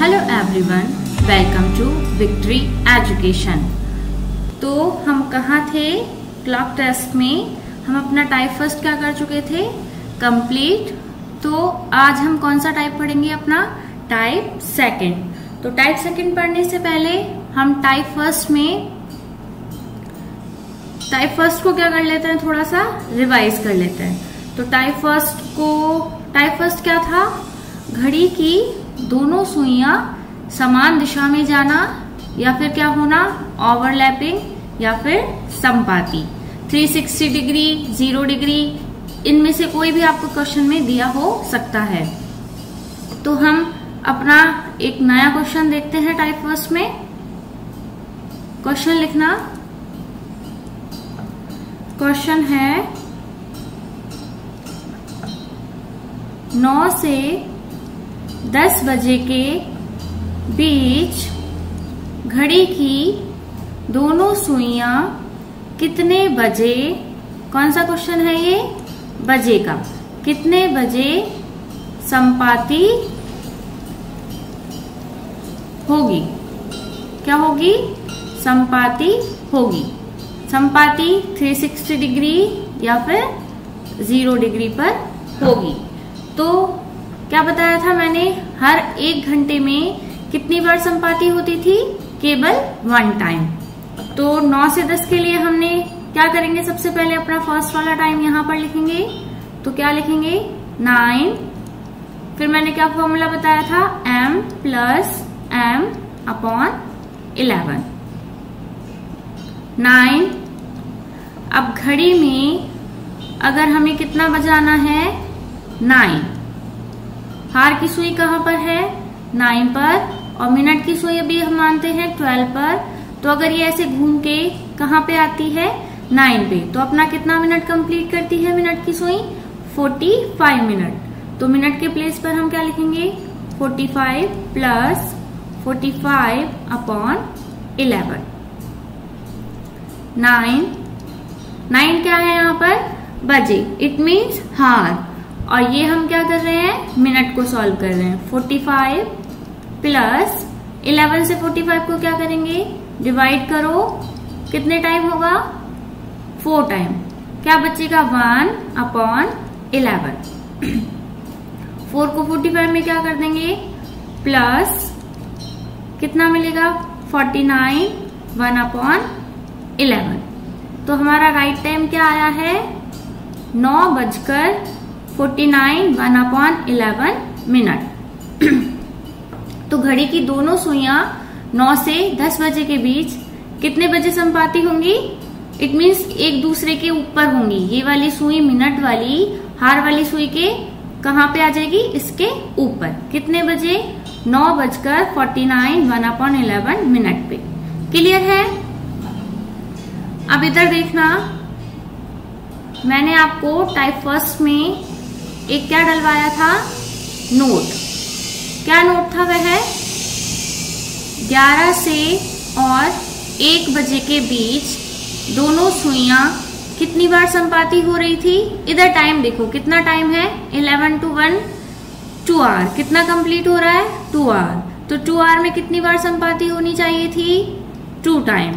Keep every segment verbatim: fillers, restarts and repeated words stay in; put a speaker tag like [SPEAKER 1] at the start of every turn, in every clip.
[SPEAKER 1] Hello everyone, welcome to victory education. तो हम कहाँ थे? क्लॉक टेस्ट में हम अपना टाइप फर्स्ट क्या कर चुके थे? कंप्लीट। तो आज हम कौन सा टाइप पढ़ेंगे? अपना टाइप सेकंड। तो टाइप सेकंड पढ़ने से पहले हम टाइप फर्स्ट में टाइप फर्स्ट को क्या कर लेते हैं, थोड़ा सा रिवाइज कर लेते हैं। तो टाइप फर्स्ट को टाइप फर्स्ट क्या था? घड़ी की दोनों सुइयां समान दिशा में जाना, या फिर क्या होना, ओवरलैपिंग या फिर संपाती। तीन सौ साठ डिग्री, जीरो डिग्री, इनमें से कोई भी आपको क्वेश्चन में दिया हो सकता है। तो हम अपना एक नया क्वेश्चन देखते हैं टाइप फर्स्ट में। क्वेश्चन लिखना। क्वेश्चन है नौ से दस बजे के बीच घड़ी की दोनों सुइयां कितने बजे, कौन सा क्वेश्चन है ये? बजे का। कितने बजे संपाती होगी? क्या होगी? संपाती होगी। संपाती तीन सौ साठ डिग्री या फिर जीरो डिग्री पर होगी। तो क्या बताया था मैंने? हर एक घंटे में कितनी बार संपाती होती थी? केवल वन टाइम। तो नौ से दस के लिए हमने क्या करेंगे? सबसे पहले अपना फर्स्ट वाला टाइम यहां पर लिखेंगे। तो क्या लिखेंगे? नाइन। फिर मैंने क्या फॉर्मूला बताया था? M plus M upon eleven. Nine. अब घड़ी में अगर हमें कितना बजाना है? नाइन। हार की सुई कहाँ पर है? नाइन पर। और मिनट की सुई अभी हम मानते हैं ट्वेल्व पर। तो अगर ये ऐसे घूम के कहाँ पे आती है? नाइन पे। तो अपना कितना मिनट कंप्लीट करती है मिनट की सुई? Forty five minute. तो मिनट के प्लेस पर हम क्या लिखेंगे? Forty five plus forty five upon eleven. Nine. Nine क्या है यहाँ पर? बजे। इट मीन्स हार। और ये हम क्या कर रहे हैं? मिनट को सॉल्व कर रहे हैं। फोर्टी फाइव प्लस इलेवन से फोर्टी फाइव को क्या करेंगे? डिवाइड करो। कितने टाइम होगा? Four time. क्या बचेगा? One upon eleven. फोर को फोर्टी फाइव में क्या कर देंगे? प्लस कितना मिलेगा? Forty nine. One upon eleven. तो हमारा राइट टाइम क्या आया है? नौ बजकर forty nine, one upon eleven minute. तो घड़ी की दोनों सुइयां नौ से दस बजे के बीच कितने बजे संपाती होंगी? इट मीन्स एक दूसरे के ऊपर होंगी। ये वाली सुई मिनट वाली हार वाली सुई के कहाँ पे आ जाएगी? इसके ऊपर। कितने बजे? नौ बजकर forty nine, one upon eleven minute पे। क्लियर है? अब इधर देखना, मैंने आपको टाइप फर्स्ट में एक क्या डलवाया था? नोट। क्या नोट था वह? ग्यारह से और एक बजे के बीच दोनों सुइयां कितनी बार संपाती हो रही थी? इधर टाइम देखो, कितना टाइम है? Eleven to one, two hour. कितना कंप्लीट हो रहा है? Two hour. तो टू आवर में कितनी बार संपाती होनी चाहिए थी? Two time.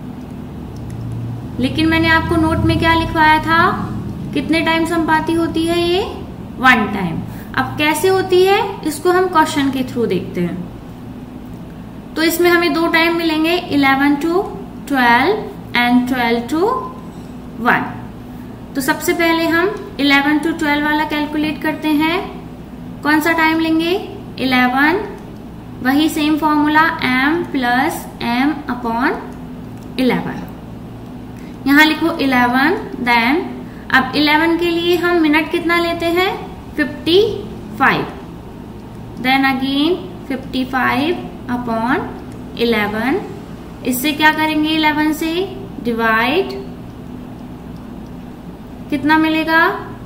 [SPEAKER 1] लेकिन मैंने आपको नोट में क्या लिखवाया था? कितने टाइम संपाती होती है ये? One time. अब कैसे होती है इसको हम क्वेश्चन के थ्रू देखते हैं। तो इसमें हमें दो टाइम मिलेंगे, eleven to twelve and twelve to one. तो सबसे पहले हम इलेवन टू ट्वेल्व वाला कैलकुलेट करते हैं। कौन सा टाइम लेंगे? इलेवन। वही same formula, M plus M upon eleven. यहां लिखो इलेवन। देन अब इलेवन के लिए हम मिनट कितना लेते हैं? Fifty five. Then again fifty five upon eleven. इससे क्या करेंगे? इलेवन से डिवाइड। कितना मिलेगा?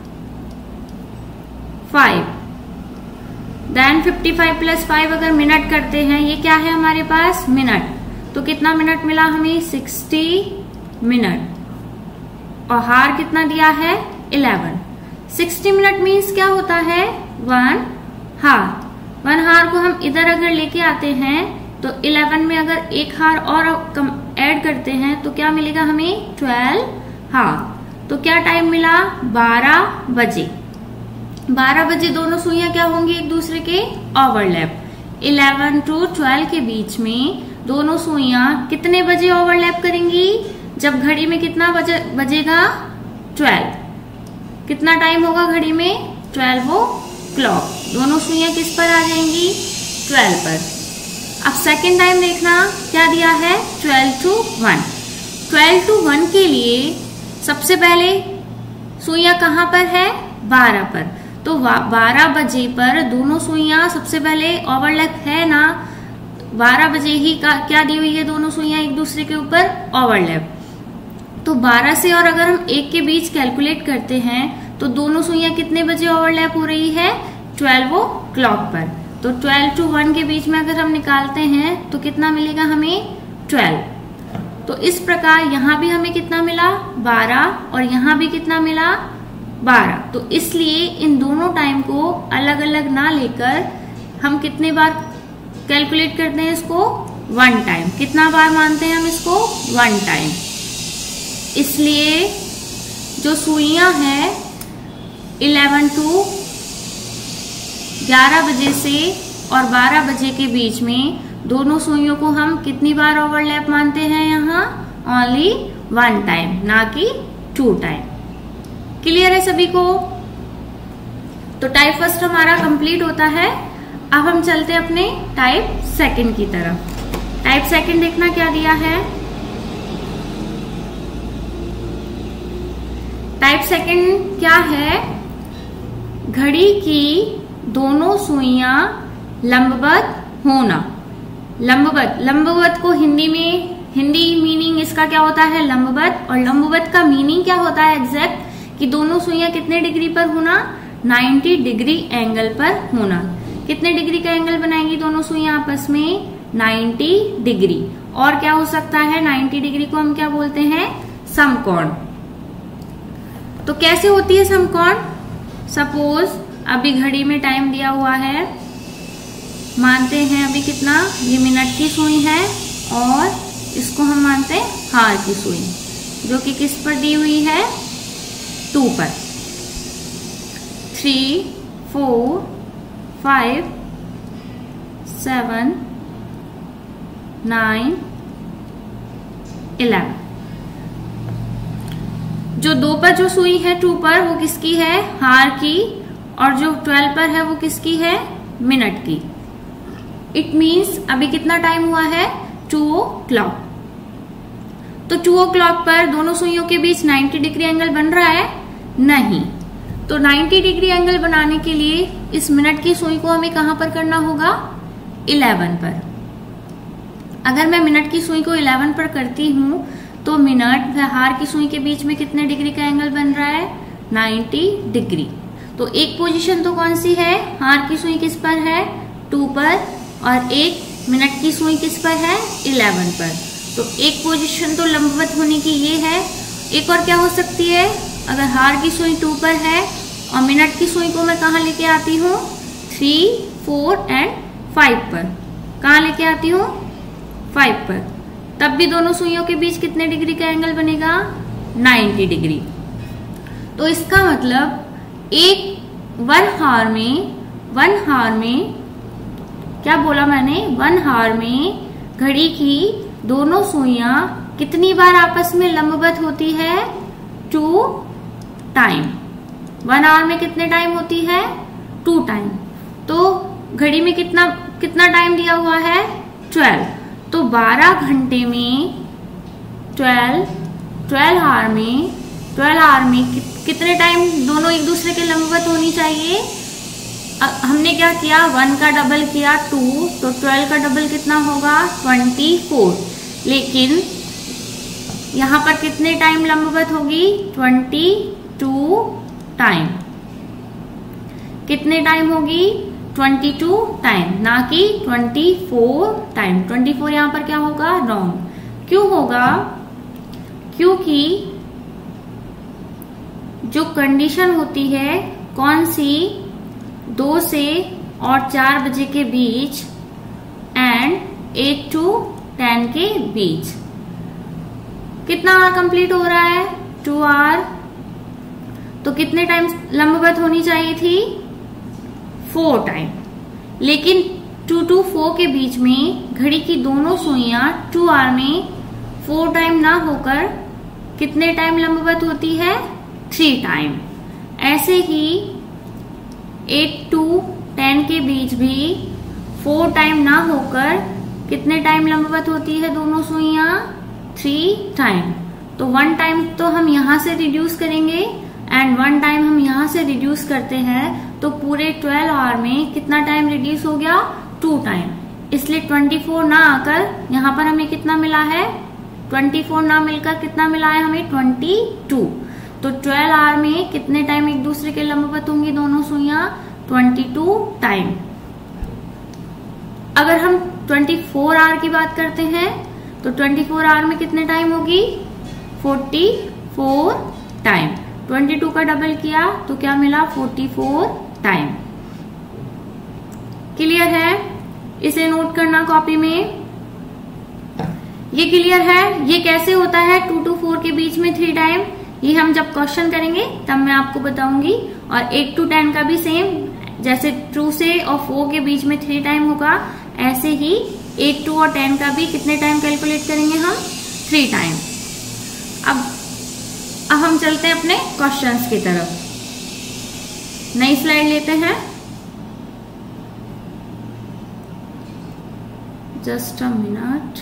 [SPEAKER 1] फाइव। देन फिफ्टी फाइव प्लस फाइव अगर मिनट करते हैं, ये क्या है हमारे पास? मिनट। तो कितना मिनट मिला हमें? Sixty minute. और हार कितना दिया है? इलेवन। सिक्सटी मिनट मीन्स क्या होता है? वन हार। वन हार को हम इधर अगर लेके आते हैं तो इलेवन में अगर एक हार और कम ऐड करते हैं तो क्या मिलेगा हमें, ट्वेल्व हार। तो क्या टाइम मिला, बारह बजे। बारह बजे दोनों सुइयां क्या होंगी, एक दूसरे के ओवरलैप। इलेवन टू ट्वेल्व के बीच में दोनों सुइयां कितने बजे ओवरलैप करेंगी, जब घड़ी में कितना बजे बजेगा, ट्वेल्व। कितना टाइम होगा घड़ी में, ट्वेल्व ओ क्लॉक। दोनों सुइयां किस पर आ जाएंगी, ट्वेल्व पर। अब सेकेंड टाइम देखना क्या दिया है, twelve to one. Twelve to one के लिए सबसे पहले सुइयां कहाँ पर है, बारह पर। तो बारह बजे पर दोनों सुइयां सबसे पहले ओवरलैप है ना, बारह बजे ही का क्या दी हुई है, दोनों सुइयां एक दूसरे के ऊपर ओवरलैप। तो बारह से और अगर हम एक के बीच कैलकुलेट करते हैं तो दोनों सुइयां कितने बजे ओवरलैप हो रही है, ट्वेल्व ओ क्लॉक पर। तो ट्वेल्व टू वन के बीच में अगर हम निकालते हैं तो कितना मिलेगा हमें, ट्वेल्व। तो इस प्रकार यहाँ भी हमें कितना मिला, बारह, और यहाँ भी कितना मिला, बारह। तो इसलिए इन दोनों टाइम को अलग अलग ना लेकर हम कितने बार कैलकुलेट करते हैं इसको, वन टाइम। कितना बार मानते हैं हम इसको, वन टाइम। इसलिए जो सुइयां हैं इलेवन टू ग्यारह बजे से और बारह बजे के बीच में दोनों सुइयों को हम कितनी बार ओवरलैप मानते हैं, यहाँ ओनली वन टाइम, ना कि टू टाइम। क्लियर है सभी को? तो टाइप फर्स्ट हमारा कंप्लीट होता है। अब हम चलते हैं अपने टाइप सेकंड की तरफ। टाइप सेकंड देखना क्या दिया है। टाइप सेकंड क्या है, घड़ी की दोनों सुइयां लंबवत होना। लंबवत, लंबवत को हिंदी में, हिंदी मीनिंग इसका क्या होता है, लंबवत। और लंबवत का मीनिंग क्या होता है एग्जैक्ट, कि दोनों सुइयां कितने डिग्री पर होना, नब्बे डिग्री एंगल पर होना। कितने डिग्री का एंगल बनाएंगी दोनों सुइयां आपस में, नब्बे डिग्री। और क्या हो सकता है, नब्बे डिग्री को हम क्या बोलते हैं, समकोण। तो कैसे होती है समकोण, सपोज अभी घड़ी में टाइम दिया हुआ है, मानते हैं अभी कितना, ये मिनट की सुई है और इसको हम मानते हैं हार की सुई, जो कि किस पर दी हुई है, टू पर। Three, four, five, seven, nine, eleven. जो दो पर जो सुई है टू पर वो किसकी है, हार की, और जो ट्वेल्व पर है वो किसकी है, मिनट की। इट मीन्स अभी कितना टाइम हुआ है, टू ओ क्लॉक। तो टू ओ क्लॉक पर दोनों सुइयों के बीच नब्बे डिग्री एंगल बन रहा है, नहीं। तो नब्बे डिग्री एंगल बनाने के लिए इस मिनट की सुई को हमें कहां पर करना होगा, इलेवन पर। अगर मैं मिनट की सुई को इलेवन पर करती हूं तो मिनट व हार की सुई के बीच में कितने डिग्री का एंगल बन रहा है, नब्बे डिग्री। तो एक पोजीशन तो कौन सी है, हार की सुई किस पर है, टू पर, और एक मिनट की सुई किस पर है, इलेवन पर। तो एक पोजीशन तो लंबवत होने की ये है। एक और क्या हो सकती है, अगर हार की सुई टू पर है और मिनट की सुई को मैं कहाँ लेके आती हूँ, थ्री, फोर एंड फाइव पर। कहाँ लेके आती हूँ, फाइव पर। तब भी दोनों सुइयों के बीच कितने डिग्री का एंगल बनेगा, नब्बे डिग्री। तो इसका मतलब एक वन हार में, वन हार में क्या बोला मैंने, वन हार में घड़ी की दोनों सुइयां कितनी बार आपस में लंबवत होती है, टू टाइम। वन आवर में कितने टाइम होती है, टू टाइम। तो घड़ी में कितना कितना टाइम दिया हुआ है, ट्वेल्व। तो बारह घंटे में ट्वेल्व, ट्वेल्व आवर में, ट्वेल्व आवर में कि, कितने टाइम दोनों एक दूसरे के लंबवत होनी चाहिए। हमने क्या किया, वन का डबल किया टू, तो ट्वेल्व का डबल कितना होगा, ट्वेंटी फोर। लेकिन यहाँ पर कितने टाइम लंबवत होगी, ट्वेंटी टू टाइम। कितने टाइम होगी, ट्वेंटी टू टाइम, ना कि twenty four time. Twenty four यहाँ पर क्या होगा, रॉन्ग। क्यों होगा, क्योंकि जो कंडीशन होती है कौन सी, दो से और चार बजे के बीच एंड एट टू टेन के बीच। कितना आवर कंप्लीट हो रहा है? Two hour. तो कितने टाइम लंबवत होनी चाहिए थी? Four time. लेकिन टू टू फोर के बीच में घड़ी की दोनों सुइयां टू आवर में फोर टाइम ना होकर कितने टाइम लंबवत होती है? Three time. ऐसे ही एट टू टेन के बीच भी फोर टाइम ना होकर कितने टाइम लंबवत होती है दोनों सुइयां? Three time. तो वन टाइम तो हम यहां से रिड्यूस करेंगे एंड वन टाइम हम यहां से रिड्यूस करते हैं, तो पूरे ट्वेल्व आवर में कितना टाइम रिड्यूस हो गया? Two time. इसलिए ट्वेंटी फोर ना आकर यहाँ पर हमें कितना मिला है? ट्वेंटी फोर ना मिलकर कितना मिला है हमें? Twenty two. तो ट्वेल्व आवर में कितने टाइम एक दूसरे के लंबवत होंगी दोनों सुइयां? Twenty two time. अगर हम ट्वेंटी फोर आवर की बात करते हैं तो ट्वेंटी फोर आवर में कितने टाइम होगी? Forty four time. Twenty two का डबल किया तो क्या मिला? Forty four time. क्लियर है? इसे नोट करना कॉपी में। ये क्लियर है? ये कैसे होता है टू टू फोर के बीच में थ्री टाइम? ये हम जब क्वेश्चन करेंगे तब मैं आपको बताऊंगी। और एट टू टेन का भी सेम, जैसे टू से और फोर के बीच में थ्री टाइम होगा, ऐसे ही एट टू और टेन का भी कितने टाइम कैलकुलेट करेंगे हम? Three time. अब अब हम चलते हैं अपने क्वेश्चंस की तरफ। नई स्लाइड लेते हैं। Just a minute.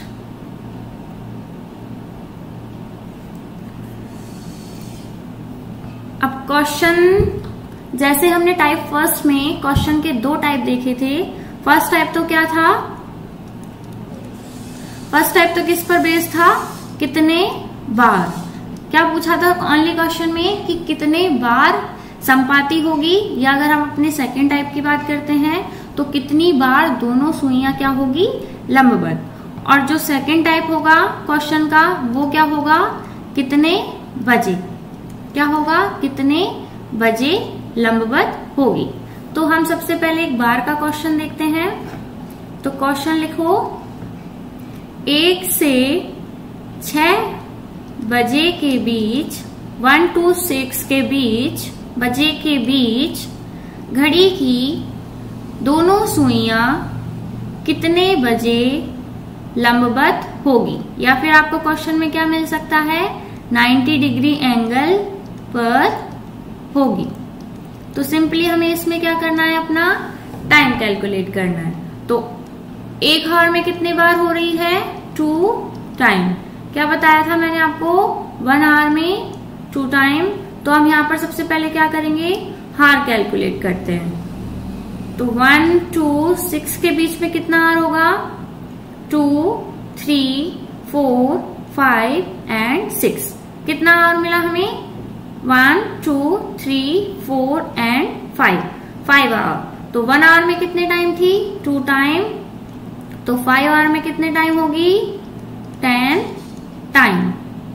[SPEAKER 1] अब क्वेश्चन, जैसे हमने टाइप फर्स्ट में क्वेश्चन के दो टाइप देखे थे। फर्स्ट टाइप तो क्या था? फर्स्ट टाइप तो किस पर बेस्ड था? कितने बार। क्या पूछा था ओनली क्वेश्चन में कि कितने बार संपाति होगी, या अगर हम अपने सेकेंड टाइप की बात करते हैं तो कितनी बार दोनों सुइयां क्या होगी? लंबवत। और जो सेकेंड टाइप होगा क्वेश्चन का वो क्या होगा? कितने बजे। क्या होगा? कितने बजे लंबवत होगी। तो हम सबसे पहले एक बार का क्वेश्चन देखते हैं। तो क्वेश्चन लिखो, एक से छह बजे के बीच, वन टू सिक्स के बीच, बजे के बीच घड़ी की दोनों सुइयां कितने बजे लंबवत होगी। या फिर आपको क्वेश्चन में क्या मिल सकता है? नाइन्टी डिग्री एंगल पर होगी। तो सिंपली हमें इसमें क्या करना है? अपना टाइम कैलकुलेट करना है। तो एक आवर में कितने बार हो रही है? Two time. क्या बताया था मैंने आपको? वन आवर में टू टाइम। तो हम यहाँ पर सबसे पहले क्या करेंगे? हार कैलकुलेट करते हैं। तो वन टू सिक्स के बीच में कितना आवर होगा? Two, three, four, five and six. कितना आवर मिला हमें? One, two, three, four and five. Five hour. तो वन आवर में कितने टाइम थी? Two time. तो फाइव आवर में कितने टाइम होगी? Ten time.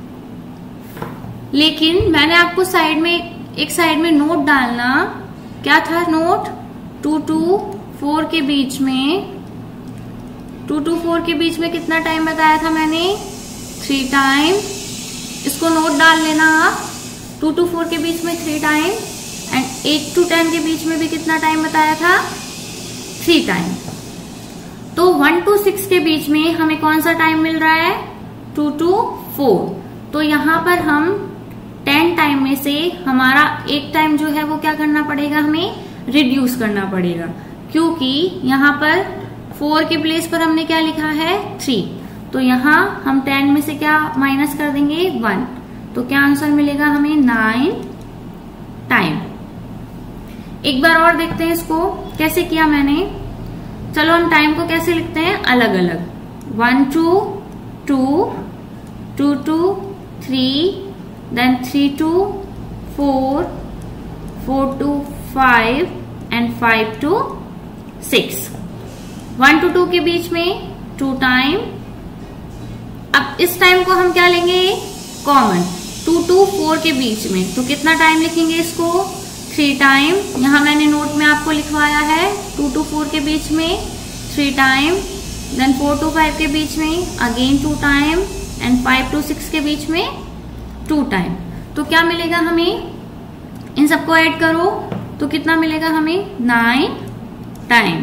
[SPEAKER 1] लेकिन मैंने आपको साइड में, एक साइड में नोट डालना। क्या था नोट? टू टू फोर के बीच में, टू टू फोर के बीच में कितना टाइम बताया था मैंने? Three time. इसको नोट डाल लेना आप। टू टू फोर के बीच में three time and eight to ten के बीच में भी कितना टाइम बताया था? Three time. तो वन टू सिक्स के बीच में हमें कौन सा टाइम मिल रहा है? Two to four. तो यहाँ पर हम टेन टाइम में से हमारा एक टाइम जो है वो क्या करना पड़ेगा? हमें रिड्यूस करना पड़ेगा, क्योंकि यहाँ पर फोर के प्लेस पर हमने क्या लिखा है? थ्री। तो यहाँ हम टेन में से क्या माइनस कर देंगे? वन। तो क्या आंसर मिलेगा हमें? Nine time. एक बार और देखते हैं इसको कैसे किया मैंने। चलो हम टाइम को कैसे लिखते हैं? अलग अलग। One to two, two to three, then three to four, four to five and five to six. One to two के बीच में टू टाइम। अब इस टाइम को हम क्या लेंगे? कॉमन। टू टू फोर के बीच में तो कितना टाइम लिखेंगे इसको? थ्री टाइम, यहाँ मैंने नोट में आपको लिखवाया है टू टू फोर के बीच में three time, then four to five के बीच में again two time and five to six के बीच में टू टाइम। तो क्या मिलेगा हमें, इन सबको ऐड करो तो कितना मिलेगा हमें, नाइन टाइम।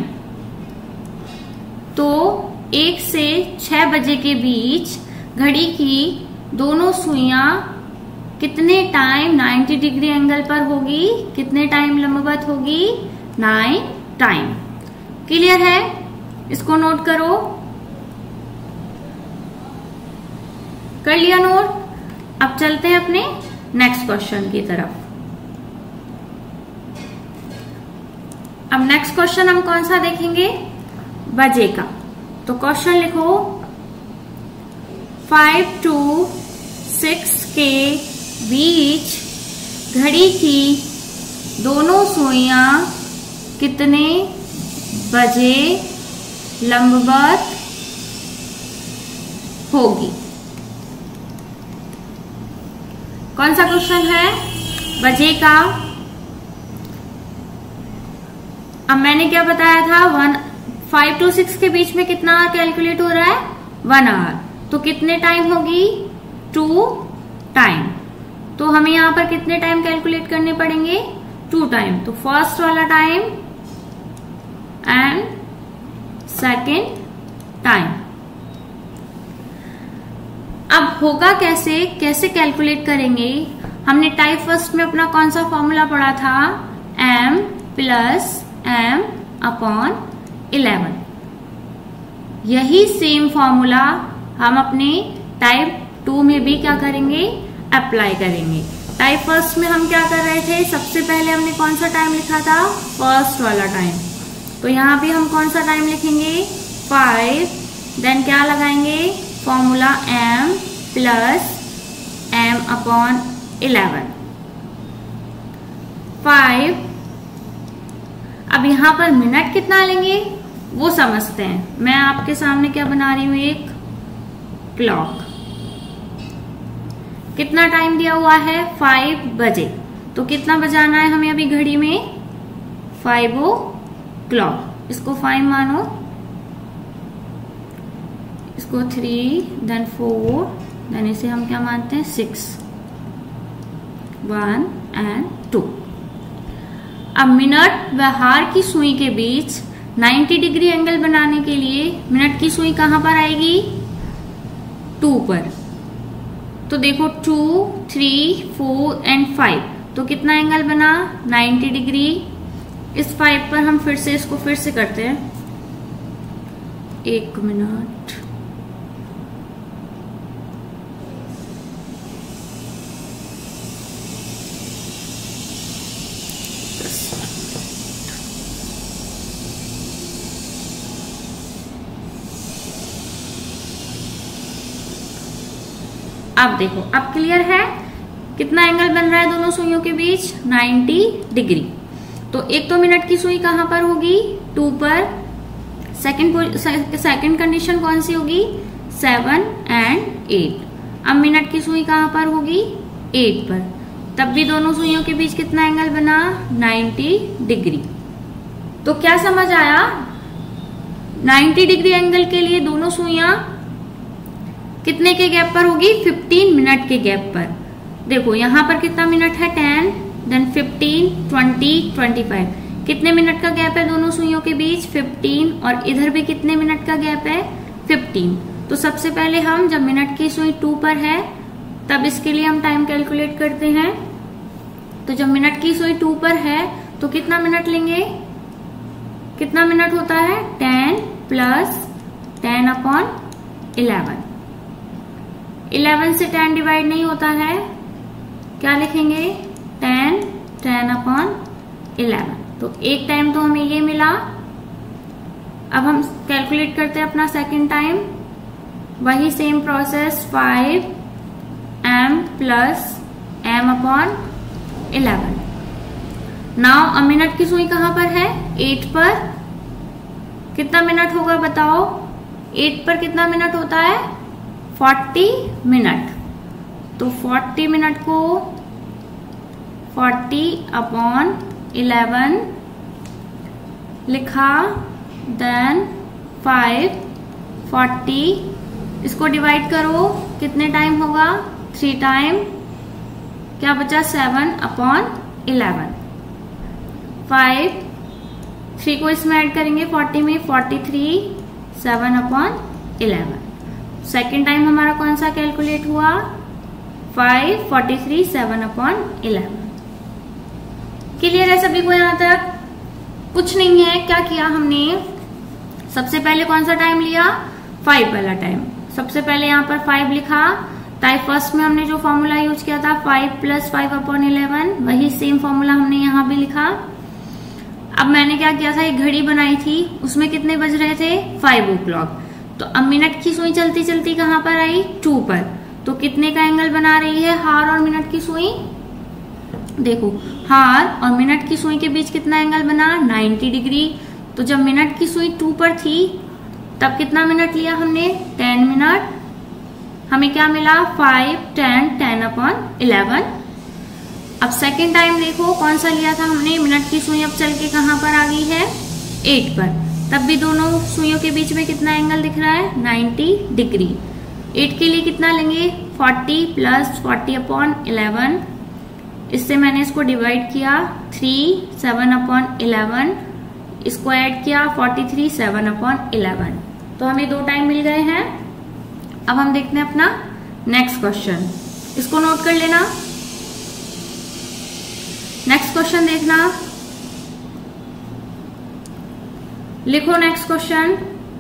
[SPEAKER 1] तो एक से छह बजे के बीच घड़ी की दोनों सुइयां कितने टाइम नाइन्टी डिग्री एंगल पर होगी, कितने टाइम लंबवत होगी, नाइन टाइम। क्लियर है, इसको नोट करो। कर लिया नोट। अब चलते हैं अपने नेक्स्ट क्वेश्चन की तरफ। अब नेक्स्ट क्वेश्चन हम कौन सा देखेंगे, बजे का। तो क्वेश्चन लिखो, फाइव टू सिक्स के बीच घड़ी की दोनों सुइयां कितने बजे लंबवत होगी। कौन सा क्वेश्चन है, बजे का। अब मैंने क्या बताया था, वन फाइव टू सिक्स के बीच में कितना आवर कैलकुलेट हो रहा है, वन आवर। तो कितने टाइम होगी, टू टाइम। तो हमें यहां पर कितने टाइम कैलकुलेट करने पड़ेंगे, टू टाइम। तो फर्स्ट वाला टाइम एंड सेकेंड टाइम। अब होगा कैसे, कैसे कैलकुलेट करेंगे। हमने टाइप फर्स्ट में अपना कौन सा फॉर्मूला पढ़ा था, m plus M upon eleven. यही सेम फॉर्मूला हम अपने टाइप टू में भी क्या करेंगे, अप्लाई करेंगे। टाइप फर्स्ट में हम क्या कर रहे थे, सबसे पहले हमने कौन सा टाइम लिखा था, फर्स्ट वाला टाइम। तो यहाँ भी हम कौन सा टाइम लिखेंगे, फाइव, देन क्या लगाएंगे, formula m plus m upon eleven, five. अब यहाँ पर मिनट कितना लेंगे वो समझते हैं। मैं आपके सामने क्या बना रही हूँ, एक क्लॉक। कितना टाइम दिया हुआ है, फाइव बजे। तो कितना बजाना है हमें अभी घड़ी में, फाइव ओ क्लॉक। इसको फाइव मानो, इसको थ्री, देन फोर, देन इसे हम क्या मानते हैं, सिक्स, वन एंड टू। अब मिनट व हार की सुई के बीच नाइन्टी डिग्री एंगल बनाने के लिए मिनट की सुई कहां पर आएगी, टू पर। तो देखो two, three, four and five. तो कितना एंगल बना, नाइन्टी डिग्री। इस फाइव पर हम फिर से इसको फिर से करते हैं, एक मिनट। अब देखो, अब क्लियर है कितना एंगल बन रहा है दोनों सुइयों के बीच, नाइन्टी डिग्री। तो एक तो मिनट की सुई कहां पर होगी, टू पर। सेकंड सेकंड कंडीशन कौन सी होगी, सेवन एंड एट। अब मिनट की सुई कहां पर होगी, एट पर। तब भी दोनों सुइयों के बीच कितना एंगल बना, नाइन्टी डिग्री। तो क्या समझ आया, नाइन्टी डिग्री एंगल के लिए दोनों सुइयां कितने के गैप पर होगी, फिफ्टीन मिनट के गैप पर। देखो यहां पर कितना मिनट है, ten, then fifteen, twenty, twenty five. कितने मिनट का गैप है दोनों सुइयों के बीच, फिफ्टीन। और इधर भी कितने मिनट का गैप है, फिफ्टीन। तो सबसे पहले हम जब मिनट की सुई टू पर है तब इसके लिए हम टाइम कैलकुलेट करते हैं। तो जब मिनट की सुई टू पर है तो कितना मिनट लेंगे, कितना मिनट होता है, ten plus ten upon eleven. Eleven से टेन डिवाइड नहीं होता है, क्या लिखेंगे, टेन, टेन अपॉन इलेवन। तो एक टाइम तो हमें ये मिला। अब हम कैलकुलेट करते हैं अपना सेकंड टाइम, वही same process, five m plus M upon eleven. Now a minute की सुई कहां पर है, एट पर। कितना मिनट होगा बताओ, एट पर कितना मिनट होता है, फोर्टी मिनट। तो फोर्टी मिनट को फोर्टी अपॉन इलेवन लिखा, देन फाइव फोर्टी, इसको डिवाइड करो, कितने टाइम होगा, थ्री टाइम, क्या बचा, seven upon eleven, five, three को इसमें ऐड करेंगे फोर्टी में, forty three, seven upon eleven. Second time हमारा कौन सा कैलकुलेट हुआ, five, forty three, seven upon eleven. Clear है सभी को यहाँ तक? कुछ नहीं है, क्या किया हमने, सबसे पहले कौन सा टाइम लिया, फाइव वाला टाइम। सबसे पहले यहाँ पर फाइव लिखा, टाइप फर्स्ट में हमने जो फॉर्मूला यूज किया था five plus five upon eleven, वही सेम फॉर्मूला हमने यहाँ भी लिखा। अब मैंने क्या किया था, एक घड़ी बनाई थी, उसमें कितने बज रहे थे, फाइव ओ क्लॉक। तो अब मिनट की सुई चलती चलती कहाँ पर आई, टू पर, तो कितने का एंगल बना रही है हार और मिनट की सुई, देखो हार और मिनट की सुई के बीच कितना एंगल बना, नाइन्टी डिग्री। तो जब मिनट की सुई टू पर थी तब कितना मिनट लिया हमने, टेन मिनट। हमें क्या मिला, five, ten, ten upon eleven. अब सेकेंड टाइम देखो कौन सा लिया था हमने, मिनट की सुई अब चल के कहाँ पर आ गई है, एट पर, तब भी दोनों सुइयों के बीच में कितना एंगल दिख रहा है, नाइन्टी डिग्री। एट के लिए कितना लेंगे, forty plus forty upon eleven, इससे मैंने इसको डिवाइड किया, थ्री, सेवन अपॉन इलेवन, इसको ऐड किया, forty three, seven upon eleven. तो हमें दो टाइम मिल गए हैं। अब हम देखते हैं अपना नेक्स्ट क्वेश्चन, इसको नोट कर लेना। नेक्स्ट क्वेश्चन देखना, लिखो नेक्स्ट क्वेश्चन,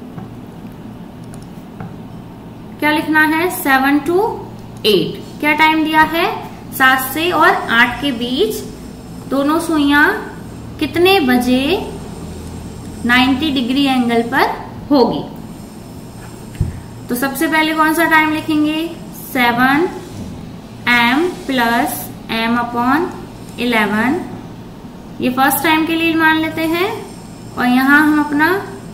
[SPEAKER 1] क्या लिखना है, सेवन टू एट, क्या टाइम दिया है, सात से और आठ के बीच दोनों सुइयां कितने बजे नाइन्टी डिग्री एंगल पर होगी। तो सबसे पहले कौन सा टाइम लिखेंगे, seven m plus M upon eleven, ये फर्स्ट टाइम के लिए मान लेते हैं, और यहां हम अपना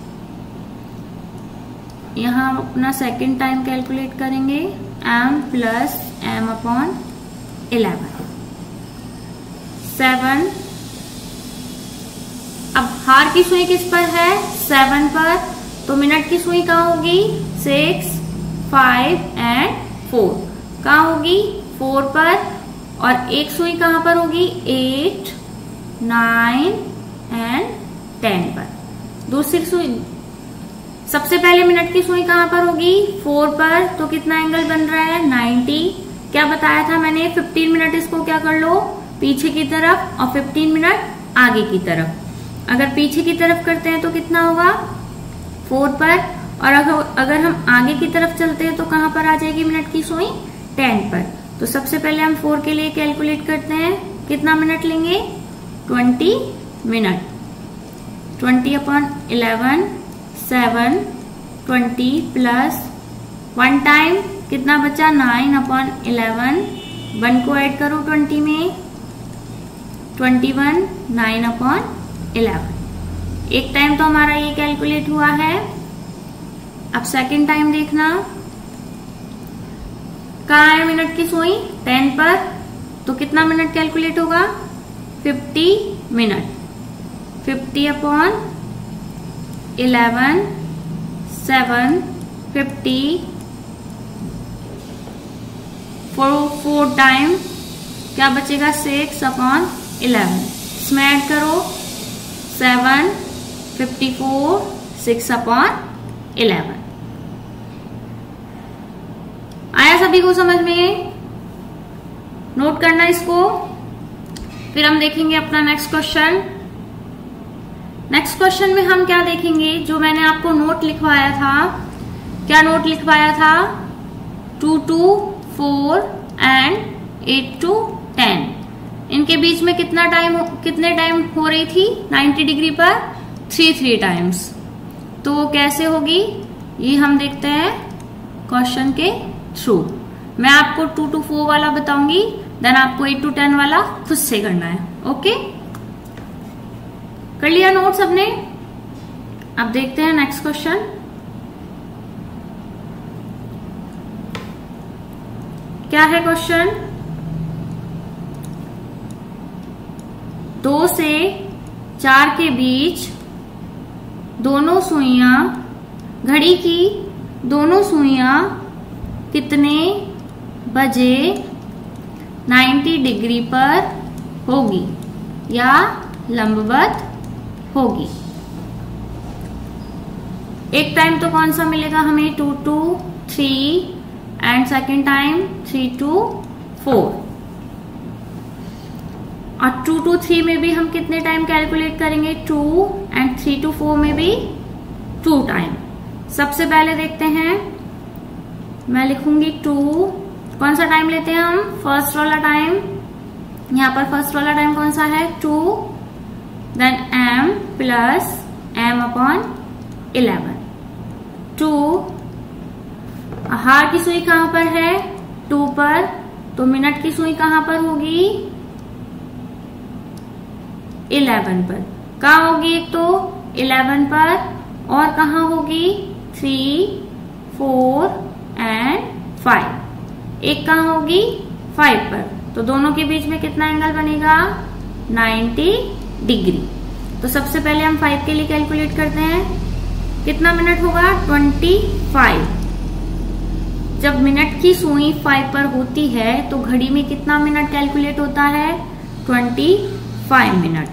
[SPEAKER 1] यहां हम अपना सेकेंड टाइम कैलकुलेट करेंगे, m plus M upon eleven, seven. अब हार की सुई किस पर है, सेवन पर, तो मिनट की सुई कहाँ होगी, सिक्स, फाइव एंड फोर, कहाँ होगी, फोर पर, और एक सुई कहाँ पर होगी, एट, नाइन एंड टेन पर। दूसरी सुई, सबसे पहले मिनट की सुई कहाँ पर होगी, फोर पर, तो कितना एंगल बन रहा है, नाइन्टी। क्या बताया था मैंने, फिफ्टीन मिनट इसको क्या कर लो, पीछे की तरफ, और फिफ्टीन मिनट आगे की तरफ। अगर पीछे की तरफ करते हैं तो कितना होगा, फोर पर, और अगर हम आगे की तरफ चलते हैं तो कहां पर आ जाएगी मिनट की सुई, टेन पर। तो सबसे पहले हम फोर के लिए कैलकुलेट करते हैं, कितना मिनट लेंगे, twenty minute, twenty upon eleven, seven, twenty plus one time कितना बचा, नाइन अपॉन इलेवन, वन को ऐड करो ट्वेंटी में, twenty one, nine upon eleven. एक टाइम तो हमारा ये कैलकुलेट हुआ है। अब सेकंड टाइम देखना, कहाँ है मिनट की सुई, टेन पर, तो कितना मिनट कैलकुलेट होगा, fifty minute, fifty upon eleven, seven, fifty, four four time क्या बचेगा, सिक्स अपॉन इलेवन, इसमें ऐड करो, seven, fifty four, six upon eleven. आया सभी को समझ में, नोट करना इसको। फिर हम देखेंगे अपना नेक्स्ट क्वेश्चन। नेक्स्ट क्वेश्चन में हम क्या देखेंगे, जो मैंने आपको नोट लिखवाया था, क्या नोट लिखवाया था, two to four and eight to ten, इनके बीच में कितना टाइम, कितने टाइम हो रही थी नाइन्टी डिग्री पर, थ्री थ्री टाइम्स। तो वो कैसे होगी, ये हम देखते हैं क्वेश्चन के थ्रू। मैं आपको टू टू फोर वाला बताऊंगी, देन आपको एट टू टेन वाला खुद से करना है। ओके, कर लिया नोट सबने। अब देखते हैं नेक्स्ट क्वेश्चन। क्या है क्वेश्चन, दो से चार के बीच दोनों सुइयां, घड़ी की दोनों सुइयां कितने बजे नब्बे डिग्री पर होगी या लंबवत होगी। एक टाइम तो कौन सा मिलेगा हमें, two to three and second time three to four. और टू टू थ्री में भी हम कितने टाइम कैलकुलेट करेंगे, two, and three to four में भी टू टाइम। सबसे पहले देखते हैं, मैं लिखूंगी टू, कौन सा टाइम लेते हैं हम, फर्स्ट वाला टाइम। यहां पर फर्स्ट वाला टाइम कौन सा है, two, then m plus M upon eleven. Two, hour की सुई कहां पर है, टू पर, तो मिनट की सुई कहां पर होगी, इलेवन पर। कहां होगी, एक तो इलेवन पर, और कहां होगी, थ्री, फोर एंड फाइव। एक कहां होगी, फाइव पर, तो दोनों के बीच में कितना एंगल बनेगा, नाइन्टी डिग्री। तो सबसे पहले हम फाइव के लिए कैलकुलेट करते हैं, कितना मिनट होगा, ट्वेंटी फाइव। जब मिनट की सुई फाइव पर होती है तो घड़ी में कितना मिनट कैलकुलेट होता है, ट्वेंटी फाइव मिनट।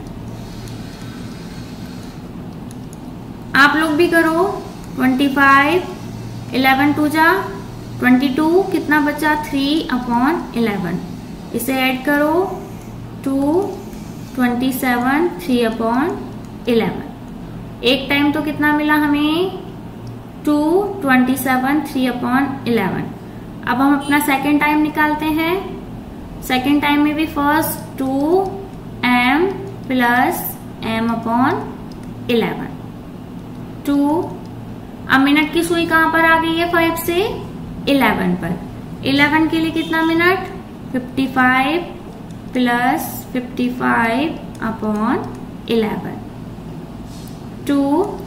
[SPEAKER 1] आप लोग भी करो, ट्वेंटी फाइव, इलेवन टू जा ट्वेंटी टू, कितना बचा, थ्री अपॉन इलेवन। इसे ऐड करो, two, twenty seven, three upon eleven. एक टाइम तो कितना मिला हमें, two, twenty seven, three upon eleven. अब हम अपना सेकेंड टाइम निकालते हैं। सेकेंड टाइम में भी first two m plus M upon eleven. Two, अब मिनट की सुई कहां पर आ गई है, फाइव से इलेवन पर। इलेवन के लिए कितना minute, fifty five plus fifty five upon eleven. Two,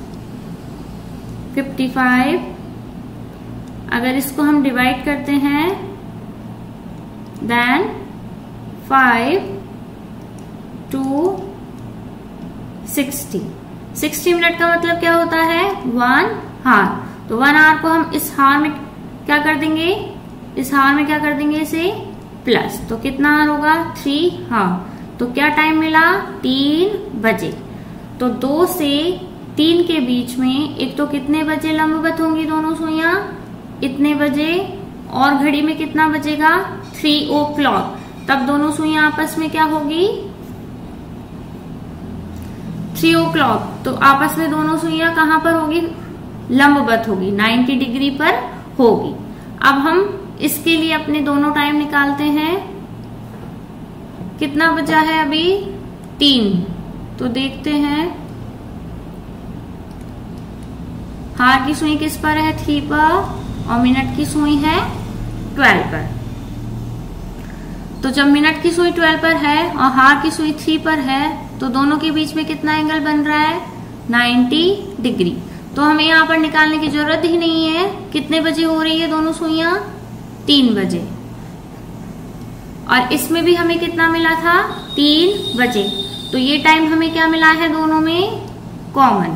[SPEAKER 1] fifty five, अगर इसको हम डिवाइड करते हैं, then five two sixty. Sixty minute का मतलब क्या होता है, वन हार। तो वन आवर को हम इस हार में क्या कर देंगे, इस हार में क्या कर देंगे, इसे प्लस। तो कितना हार होगा, थ्री हार। तो क्या टाइम मिला, तीन बजे। तो दो से तीन के बीच में एक तो कितने बजे लंबवत होंगी दोनों सुइयां, इतने बजे, और घड़ी में कितना बजेगा, थ्री ओ क्लॉक। तब दोनों सुइयां आपस में क्या होगी, थ्री ओ क्लॉक। तो आपस में दोनों सुइयां कहां पर होगी, लंबवत होगी, नाइन्टी डिग्री पर होगी। अब हम इसके लिए अपने दोनों टाइम निकालते हैं। कितना बचा है अभी, तीन। तो देखते हैं, हार की सुई किस पर है, थ्री पर, और मिनट की सुई है ट्वेल्व पर। तो जब मिनट की सुई ट्वेल्व पर है और हार की सुई थ्री पर है, तो दोनों के बीच में कितना एंगल बन रहा है, नाइन्टी डिग्री। तो हमें यहाँ पर निकालने की जरूरत ही नहीं है, कितने बजे हो रही है दोनों सुइयां, तीन बजे। और इसमें भी हमें कितना मिला था, तीन बजे। तो ये टाइम हमें क्या मिला है, दोनों में कॉमन।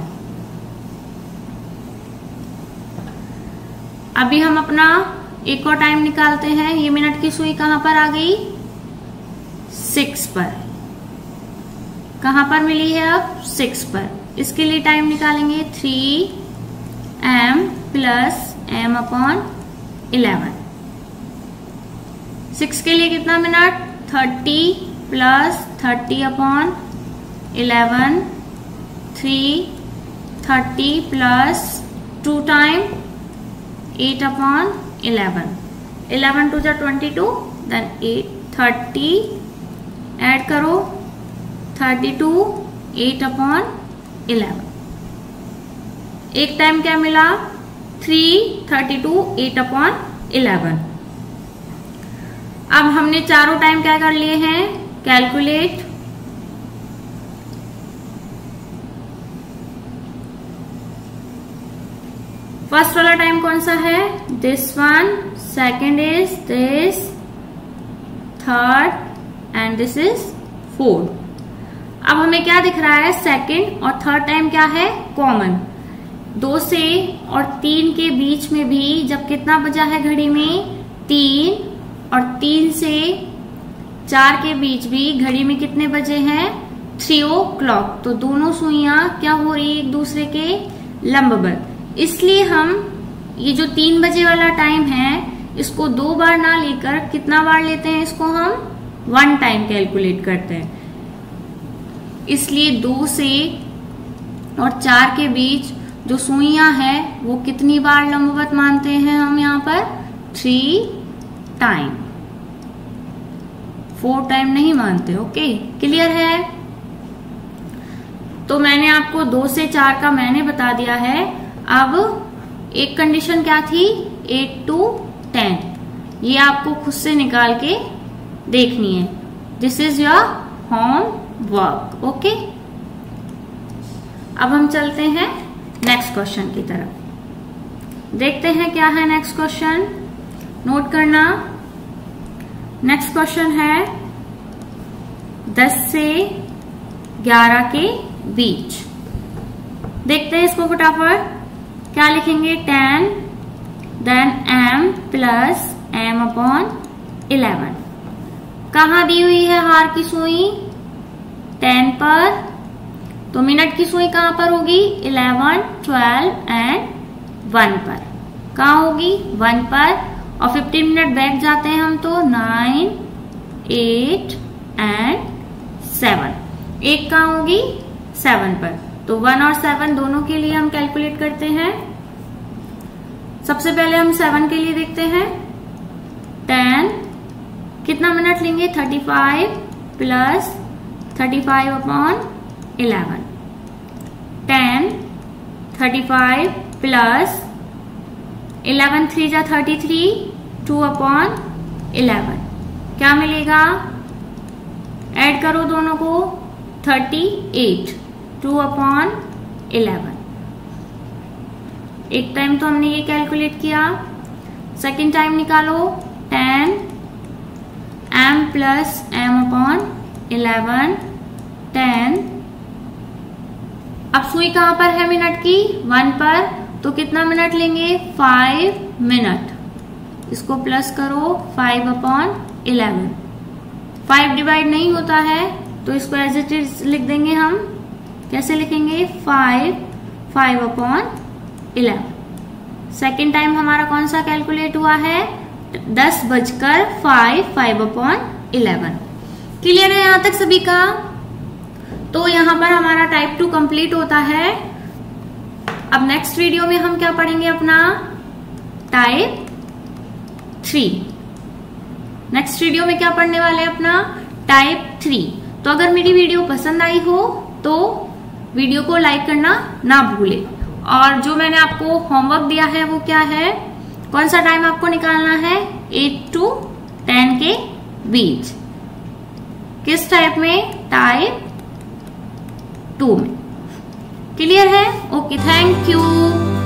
[SPEAKER 1] अभी हम अपना एक और टाइम निकालते हैं। ये मिनट की सुई कहां पर आ गई, सिक्स पर। कहां पर मिली है अब, सिक्स पर। इसके लिए टाइम निकालेंगे, three m plus M upon eleven. Six के लिए कितना minute, thirty plus thirty upon eleven. Three, thirty plus two time eight upon eleven. Eleven two जा twenty two, then eight, thirty add करो, thirty two, eight upon eleven. एक time क्या मिला, three, thirty two, eight upon eleven. अब हमने चारों time क्या कर लिए हैं, कैलकुलेट। फर्स्ट वाला टाइम कौन सा है, this one, second is this, third and this is fourth. अब हमें क्या दिख रहा है, सेकंड और थर्ड टाइम क्या है, कॉमन। दो से और तीन के बीच में भी जब कितना बजा है घड़ी में, तीन, और तीन से चार के बीच भी घड़ी में कितने बजे हैं, थ्री ओ क्लॉक। तो दोनों सुइयां क्या हो रही है, एक दूसरे के लंबवत। इसलिए हम ये जो तीन बजे वाला टाइम है इसको दो बार ना लेकर कितना बार लेते हैं, इसको हम वन टाइम कैलकुलेट करते हैं। इसलिए दो से और चार के बीच जो सुइयां हैं वो कितनी बार लंबवत मानते हैं हम यहाँ पर, थ्री टाइम, फोर टाइम नहीं मानते। ओके, क्लियर है। तो मैंने आपको दो से चार का मैंने बता दिया है। अब एक कंडीशन क्या थी, एट टू टेन, ये आपको खुद से निकाल के देखनी है। This is your homework. Okay, अब हम चलते हैं नेक्स्ट क्वेश्चन की तरफ। देखते हैं क्या है नेक्स्ट क्वेश्चन, नोट करना। नेक्स्ट क्वेश्चन है दस से ग्यारह के बीच। देखते हैं इसको फटाफट, क्या लिखेंगे, ten then m plus M upon eleven. कहाँ दी हुई है हार की सुई, टेन पर, तो मिनट की सुई कहां पर होगी, इलेवन, ट्वेल्व एंड वन पर। कहां होगी, वन पर। और फिफ्टीन मिनट बैक जाते हैं हम तो नाइन, एट एंड सेवन। एक कहां होगी, सेवन पर। तो वन और सेवन दोनों के लिए हम कैलकुलेट करते हैं। सबसे पहले हम सेवन के लिए देखते हैं, टेन कितना मिनट लेंगे, thirty five plus thirty five upon eleven. Ten, thirty five plus eleven three जा thirty three, two upon eleven. क्या मिलेगा, ऐड करो दोनों को, thirty eight, two upon eleven. एक टाइम तो हमने ये कैलकुलेट किया, सेकेंड टाइम निकालो, ten m plus M upon eleven, ten. अब सुई कहां पर है मिनट की, वन पर, तो कितना मिनट लेंगे, फाइव मिनट। इसको प्लस करो, five upon eleven. Five divide नहीं होता है तो इसको एज इट इज लिख देंगे हम। कैसे लिखेंगे, five, five upon eleven. Second time हमारा कौन सा कैलकुलेट हुआ है, दस बजकर five, five upon eleven. Clear है यहां तक सभी का। तो यहां पर हमारा टाइप टू कंप्लीट होता है। अब नेक्स्ट वीडियो में हम क्या पढ़ेंगे, अपना टाइप थ्री। नेक्स्ट वीडियो में क्या पढ़ने वाले हैं, अपना टाइप थ्री। तो अगर मेरी वीडियो पसंद आई हो तो वीडियो को लाइक करना ना भूले। और जो मैंने आपको होमवर्क दिया है वो क्या है, कौन सा टाइम आपको निकालना है, एट टू टेन के बीच। किस टाइप में, टाइप टू में। क्लियर है, ओके, थैंक यू।